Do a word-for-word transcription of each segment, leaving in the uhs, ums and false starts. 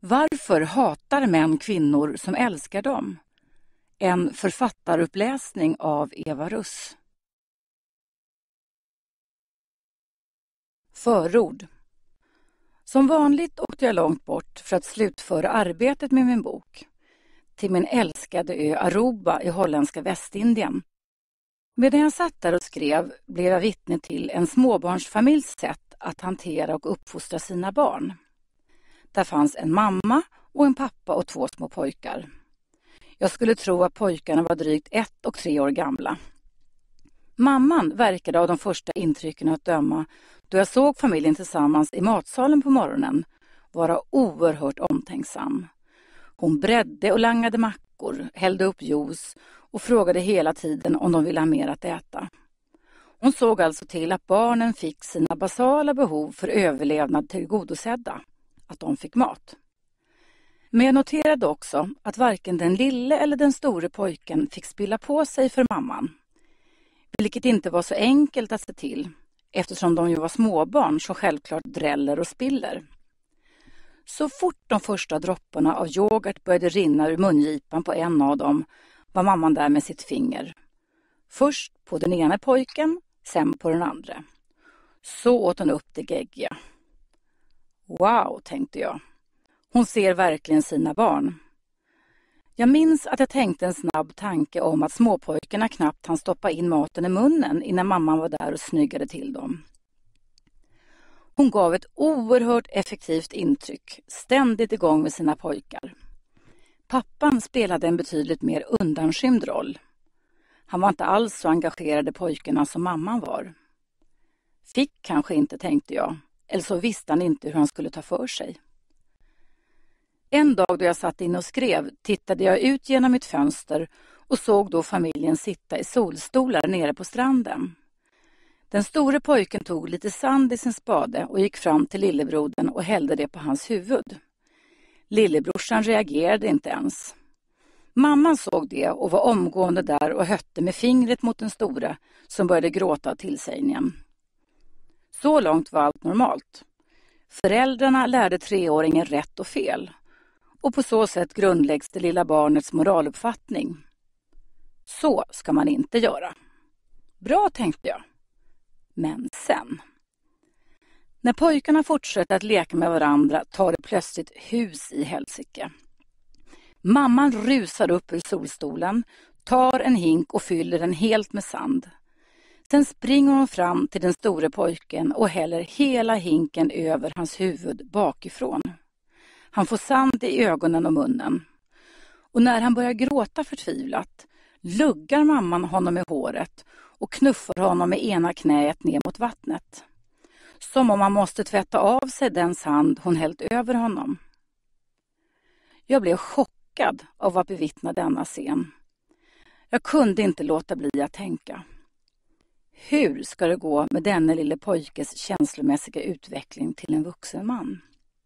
Varför hatar män kvinnor som älskar dem? En författaruppläsning av Eva Russ. Förord. Som vanligt åkte jag långt bort för att slutföra arbetet med min bok. Till min älskade ö Aruba i holländska Västindien. Medan jag satt där och skrev blev jag vittne till en småbarnsfamiljs sätt att hantera och uppfostra sina barn. Där fanns en mamma och en pappa och två små pojkar. Jag skulle tro att pojkarna var drygt ett och tre år gamla. Mamman verkade av de första intrycken att döma, då jag såg familjen tillsammans i matsalen på morgonen, vara oerhört omtänksam. Hon bredde och langade mackor, hällde upp juice och frågade hela tiden om de ville ha mer att äta. Hon såg alltså till att barnen fick sina basala behov för överlevnad tillgodosedda, att de fick mat. Men jag noterade också att varken den lille eller den store pojken fick spilla på sig för mamman. Vilket inte var så enkelt att se till, eftersom de ju var småbarn som självklart dräller och spiller. Så fort de första dropparna av yoghurt började rinna ur mungipan på en av dem var mamman där med sitt finger. Först på den ena pojken, sen på den andra. Så åt hon upp det geggiga. Wow, tänkte jag. Hon ser verkligen sina barn. Jag minns att jag tänkte en snabb tanke om att småpojkarna knappt hann stoppa in maten i munnen innan mamman var där och snyggade till dem. Hon gav ett oerhört effektivt intryck, ständigt igång med sina pojkar. Pappan spelade en betydligt mer undanskymd roll. Han var inte alls så engagerad i pojkarna som mamman var. Fick kanske inte, tänkte jag, eller så visste han inte hur han skulle ta för sig. En dag då jag satt in och skrev tittade jag ut genom mitt fönster och såg då familjen sitta i solstolar nere på stranden. Den store pojken tog lite sand i sin spade och gick fram till lillebrodern och hällde det på hans huvud. Lillebrorsan reagerade inte ens. Mamman såg det och var omgående där och hötte med fingret mot den store som började gråta av tillsägningen. Så långt var allt normalt. Föräldrarna lärde treåringen rätt och fel. Och på så sätt grundläggs det lilla barnets moraluppfattning. Så ska man inte göra. Bra, tänkte jag. Men sen. När pojkarna fortsätter att leka med varandra tar det plötsligt hus i helsike. Mamman rusar upp ur solstolen, tar en hink och fyller den helt med sand. Sen springer hon fram till den store pojken och häller hela hinken över hans huvud bakifrån. Han får sand i ögonen och munnen. Och när han börjar gråta förtvivlat luggar mamman honom i håret och knuffar honom med ena knäet ner mot vattnet. Som om man måste tvätta av sig den sand hon hällt över honom. Jag blev chockad av att bevittna denna scen. Jag kunde inte låta bli att tänka. Hur ska det gå med denne lille pojkes känslomässiga utveckling till en vuxen man?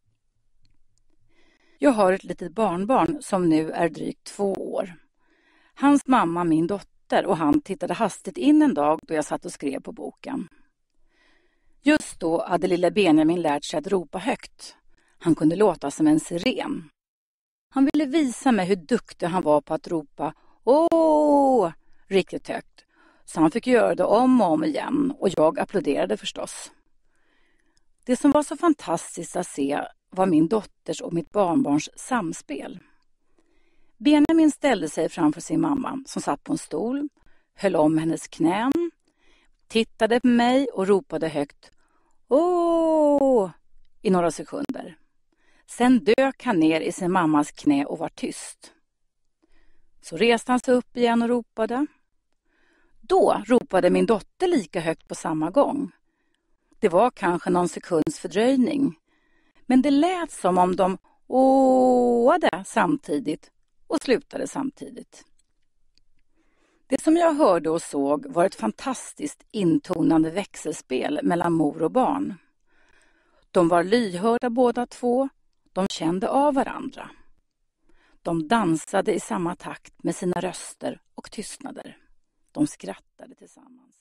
Jag har ett litet barnbarn som nu är drygt två år. Hans mamma, min dotter, och han tittade hastigt in en dag då jag satt och skrev på boken. Just då hade lilla Benjamin lärt sig att ropa högt. Han kunde låta som en siren. Han ville visa mig hur duktig han var på att ropa åh riktigt högt. Så han fick göra det om och om igen och jag applåderade förstås. Det som var så fantastiskt att se var min dotters och mitt barnbarns samspel. Benjamin ställde sig framför sin mamma som satt på en stol, höll om hennes knän, tittade på mig och ropade högt åh i några sekunder. Sen dök han ner i sin mammas knä och var tyst. Så reste han sig upp igen och ropade. Då ropade min dotter lika högt på samma gång. Det var kanske någon sekunds fördröjning. Men det lät som om de åade samtidigt och slutade samtidigt. Det som jag hörde och såg var ett fantastiskt intonande växelspel mellan mor och barn. De var lyhörda båda två, de kände av varandra. De dansade i samma takt med sina röster och tystnader. De skrattade tillsammans.